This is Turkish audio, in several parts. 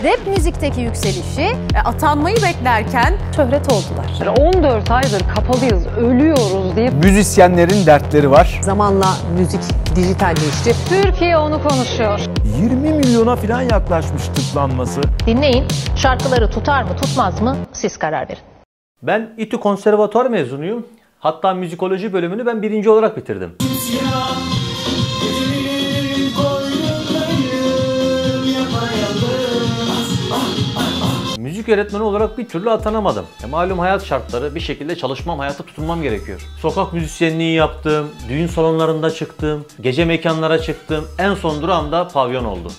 rap müzikteki yükselişi, atanmayı beklerken şöhret oldular. 14 aydır kapalıyız, ölüyoruz diye. Müzisyenlerin dertleri var. Zamanla müzik dijitalleşti. Türkiye onu konuşuyor. 20 milyona falan yaklaşmış tıklanması. Dinleyin, şarkıları tutar mı tutmaz mı siz karar verin. Ben İTÜ Konservatuar mezunuyum. Hatta müzikoloji bölümünü ben 1. olarak bitirdim. Müzik öğretmeni olarak bir türlü atanamadım. Malum hayat şartları, bir şekilde çalışmam, hayata tutunmam gerekiyor. Sokak müzisyenliği yaptım, düğün salonlarında çıktım, gece mekanlara çıktım. En son durağım da pavyon oldu.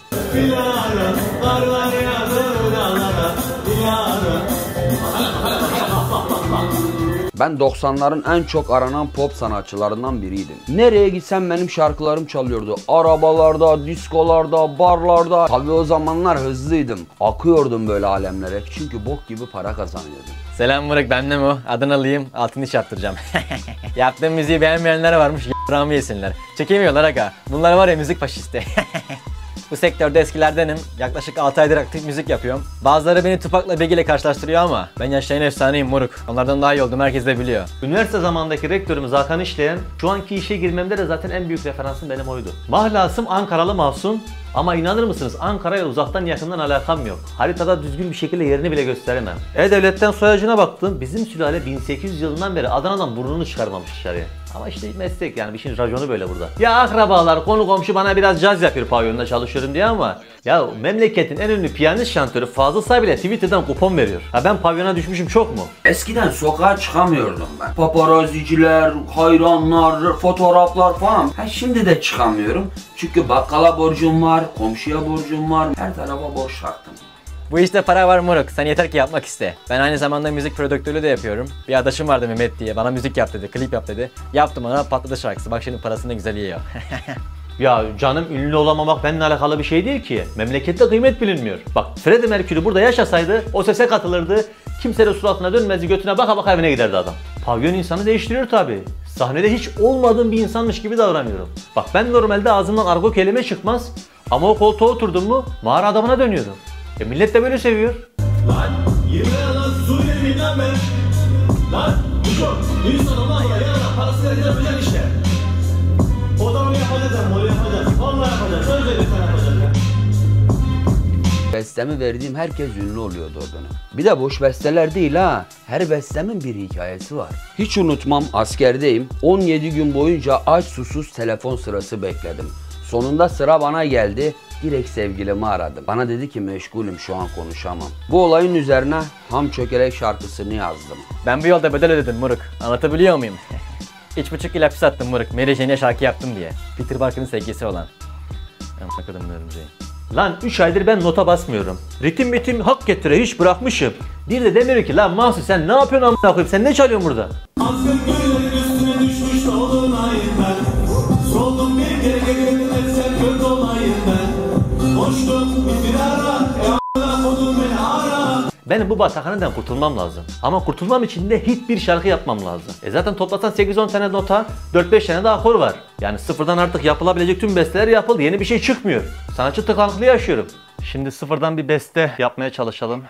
Ben 90'ların en çok aranan pop sanatçılarından biriydim. Nereye gitsem benim şarkılarım çalıyordu. Arabalarda, diskolarda, barlarda. Tabii o zamanlar hızlıydım. Akıyordum böyle alemlere. Çünkü bok gibi para kazanıyordum. Selam Murat, ben Nemo. Adınalıyım, altın iş yaptıracağım. Yaptığım müziği beğenmeyenler varmış, y***ramı yesinler. Çekemiyorlar aga. Bunlar var ya müzik faşisti. Bu sektörde eskilerdenim. Yaklaşık 6 aydır aktif müzik yapıyorum. Bazıları beni Tupac'la Biggie ile karşılaştırıyor ama ben yaşayan efsaneyim moruk. Onlardan daha iyi oldum, herkes de biliyor. Üniversite zamandaki rektörümüz Hakan İşleyen, şu anki işe girmemde de zaten en büyük referansım benim oydu. Mahlasım Ankaralı Mahsun. Ama inanır mısınız, Ankara'ya uzaktan yakından alakam yok. Haritada düzgün bir şekilde yerini bile gösteremem. E-Devlet'ten soyacına baktım. Bizim sülale 1800 yılından beri Adana'dan burnunu çıkarmamış dışarıya. Ama işte meslek yani, işin raconu böyle burada. Ya akrabalar, konu komşu bana biraz caz yapıyor pavyonda çalışıyorum diye ama ya memleketin en ünlü piyanist şantörü Fazıl Say bile Twitter'dan kupon veriyor. Ha ben pavyona düşmüşüm çok mu? Eskiden sokağa çıkamıyordum ben. Paparaziciler, hayranlar, fotoğraflar falan. Şimdi de çıkamıyorum. Çünkü bakkala borcum var, komşuya borcum var. Her tarafa borç taktım. Bu işte para var moruk, sen yeter ki yapmak iste. Ben aynı zamanda müzik prodüktörlüğü de yapıyorum. Bir arkadaşım vardı Mehmet diye, bana müzik yap dedi, klip yap dedi. Yaptım, ona patladı şarkısı, bak şimdi parasını güzel yiyor. Ya canım, ünlü olamamak benimle alakalı bir şey değil ki. Memlekette kıymet bilinmiyor. Bak Freddie Mercury burada yaşasaydı o sese katılırdı. Kimse de suratına dönmezdi, götüne baka baka evine giderdi adam. Pavyon insanı değiştiriyor tabii. Sahnede hiç olmadığım bir insanmış gibi davranıyorum. Bak ben normalde ağzımdan argo kelime çıkmaz. Ama o koltuğa oturdum mu mağara adamına dönüyorum. Millet de böyle seviyor. Lan yemin lan Suriye'den ben. Lan bu çok. İnsan Allah ya parasıyla gidebileceksin işte. Odamı yapacağız, onu yapacağız. Vallahi yapacağız. Söz verin sen yapacağız ya. Bestemi verdiğim herkes ünlü oluyordu o dönem. Bir de boş besteler değil ha. Her bestemin bir hikayesi var. Hiç unutmam, askerdeyim. 17 gün boyunca aç susuz telefon sırası bekledim. Sonunda sıra bana geldi. Direkt sevgilimi aradım. Bana dedi ki meşgulüm, şu an konuşamam. Bu olayın üzerine Ham Çökelek şarkısını yazdım. Ben bu yolda bedel ödedim moruk. Anlatabiliyor muyum? 3,5 yıl hapis attım moruk. Mary Jane'e şarkı yaptım diye. Peter Parker'ın sevgilisi olan. Lan 3 aydır ben nota basmıyorum. Ritim bitim hak getire hiç bırakmışım. Bir de demiyor ki lan Mahsun sen ne yapıyorsun amına koyayım, sen ne çalıyorsun burada? Aslın güllerin üstüne düşmüş dolunayım ben. Soldum bir kere gelin sen göz olayım ben. Boşluk bir ara kodum beni ara. Benim bu batakhaneden kurtulmam lazım. Ama kurtulmam için de hit bir şarkı yapmam lazım. Zaten toplasan 8-10 tane nota, 4-5 tane de akor var. Yani sıfırdan artık yapılabilecek tüm besteler yapıldı. Yeni bir şey çıkmıyor. Sanatçı tıkanıklığı yaşıyorum. Şimdi sıfırdan bir beste yapmaya çalışalım.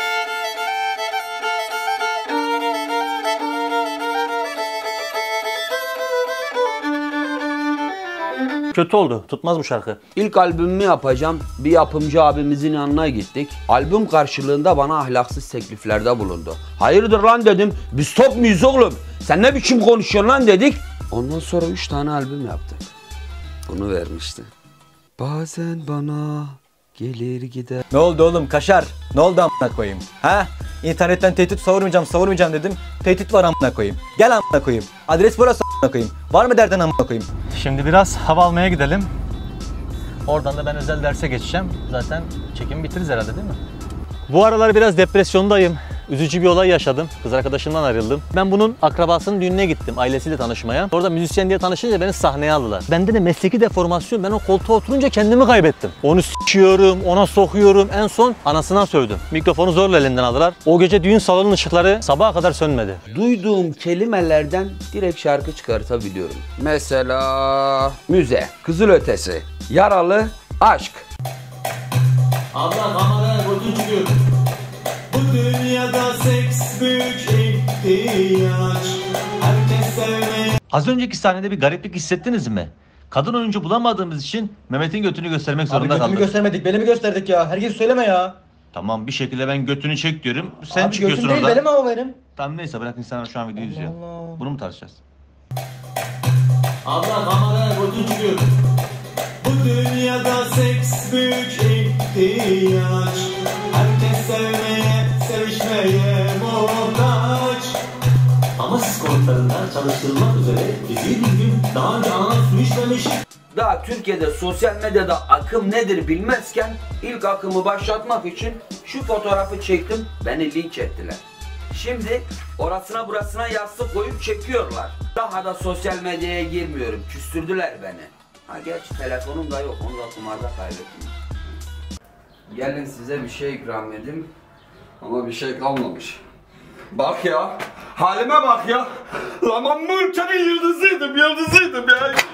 Kötü oldu. Tutmaz bu şarkı. İlk albümümü yapacağım. Bir yapımcı abimizin yanına gittik. Albüm karşılığında bana ahlaksız tekliflerde bulundu. Hayırdır lan dedim. Biz top muyuz oğlum? Sen ne biçim konuşuyorsun lan dedik. Ondan sonra 3 tane albüm yaptık. Bunu vermişti. Bazen bana gelir gider. Ne oldu oğlum kaşar? Ne oldu amına koyayım? Ha? İnternetten tehdit savurmayacağım dedim. Tehdit var amına koyayım. Gel amına koyayım. Adres burası amına koyayım. Var mı derdin amına koyayım? Şimdi biraz hava almaya gidelim. Oradan da ben özel derse geçeceğim. Zaten çekimi bitiririz herhalde değil mi? Bu aralar biraz depresyondayım. Üzücü bir olay yaşadım. Kız arkadaşımdan ayrıldım. Ben bunun akrabasının düğününe gittim ailesiyle tanışmaya. Orada müzisyen diye tanışınca beni sahneye aldılar. Bende de mesleki deformasyon. Ben o koltuğa oturunca kendimi kaybettim. Onu s***yorum, ona sokuyorum. En son anasına sövdüm. Mikrofonu zorla elinden aldılar. O gece düğün salonunun ışıkları sabaha kadar sönmedi. Duyduğum kelimelerden direkt şarkı çıkartabiliyorum. Mesela müze, kızılötesi, yaralı, aşk. Abla kameraya vurdun. seks büyük ihtiyaç. Herkes sevmeye. Az önceki sahnede bir gariplik hissettiniz mi? Kadın oyuncu bulamadığımız için Mehmet'in götünü göstermek zorunda kaldık. göstermedik, belimi gösterdik ya. Herkes söyleme ya. Tamam, bir şekilde ben götünü çek diyorum. Sen Abi çıkıyorsun götüm değil, orada. benim ama benim. Tamam neyse, bırak, insanlar şu an videoyu izliyor. Allah. Bunu mu tartışacağız? Abla kameraya götün çıkıyor. Bu dünyada seks büyük ihtiyaç. Herkes sevmeye, sevişmeye muhtaç. Ama siz konutlarında çalıştırılmak üzere bizi bir gün daha önce ana su içmemiş. Daha Türkiye'de sosyal medyada akım nedir bilmezken ilk akımı başlatmak için şu fotoğrafı çektim, beni linç ettiler. Şimdi orasına burasına yastık koyup çekiyorlar. Daha da sosyal medyaya girmiyorum, küstürdüler beni. Ha gerçi telefonum da yok, onu da kumarda kaybettim. Gelin size bir şey ikram edeyim ama bir şey kalmamış. Bak ya, halime bak ya. Lan ben bu ülkenin yıldızıydım ya, yıldızıydım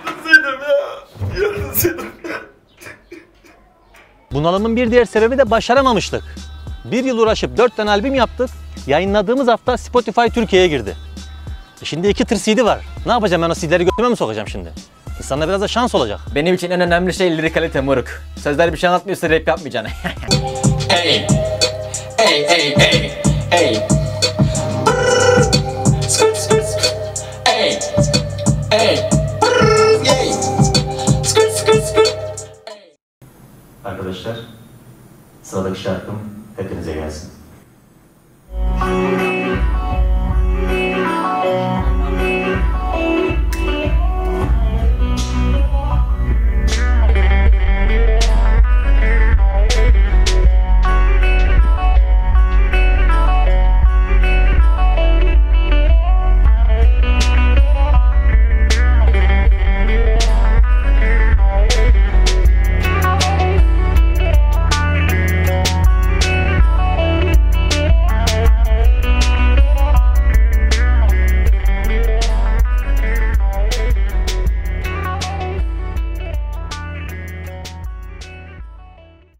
ya. Bunalımın bir diğer sebebi de başaramamıştık. Bir yıl uğraşıp 4 tane albüm yaptık. Yayınladığımız hafta Spotify Türkiye'ye girdi. Şimdi 2 tır CD var. Ne yapacağım, ben o CD'leri götüme mi sokacağım şimdi? İnsanlara biraz da şans olacak. Benim için en önemli şey lirik kalite moruk. Sözler bir şey anlatmıyorsa rap yapmayacaksın. Hey, hey, hey, hey, hey. Skırt, skırt, skırt. Hey, hey, hey. Skırt, skırt, skırt. Arkadaşlar, sıradaki şarkım hepinize gelsin.